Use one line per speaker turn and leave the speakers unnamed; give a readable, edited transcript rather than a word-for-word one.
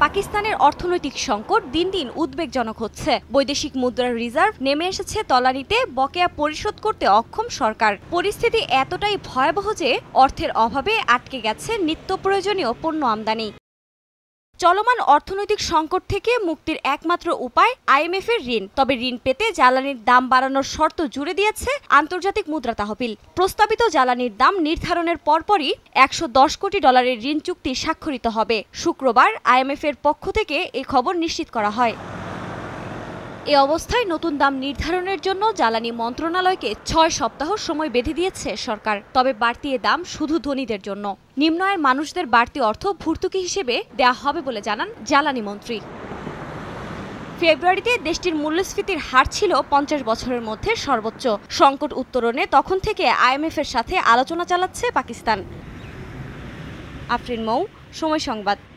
পাকিস্তানের অর্থনৈতিক সংকট দিন দিন উদ্বেগজনক হচ্ছে। বৈদেশিক মুদ্রার রিজার্ভ নেমে এসেছে তলানিতে, বকেয়া পরিশোধ করতে অক্ষম সরকার। পরিস্থিতি এতটাই ভয়াবহ যে অর্থের অভাবে আটকে গেছে নিত্য প্রয়োজনীয় পণ্য আমদানি। চলমান অর্থনৈতিক সংকট থেকে মুক্তির একমাত্র উপায় আইএমএফ-এর ঋণ। তবে ঋণ পেতে জ্বালানির দাম বাড়ানোর শর্ত জুড়ে দিয়েছে আন্তর্জাতিক মুদ্রা তহবিল। প্রস্তাবিত জ্বালানির দাম নির্ধারণের পরপরই $110 কোটি ঋণ চুক্তি স্বাক্ষরিত হবে। শুক্রবার আইএমএফ-এর পক্ষ থেকে এই খবর নিশ্চিত করা হয়। এ অবস্থায় নতুন দাম নির্ধারণের জন্য জ্বালানি মন্ত্রণালয়কে 6 সপ্তাহ সময় বেঁধে দিয়েছে সরকার। তবে বাড়তি এ দাম শুধু ধনীদের জন্য। নিম্ন আয়ের মানুষদের বাড়তি অর্থ ভর্তুকি হিসেবে দেয়া হবে বলে জানান জ্বালানি মন্ত্রী। ফেব্রুয়ারিতে দেশটির মূল্যস্ফীতির হার ছিল 50 বছরের মধ্যে সর্বোচ্চ। সংকট উত্তরণে তখন থেকে আইএমএফ-এর সাথে আলোচনা চালাচ্ছে পাকিস্তান। আফরিন মৌ, সময় সংবাদ।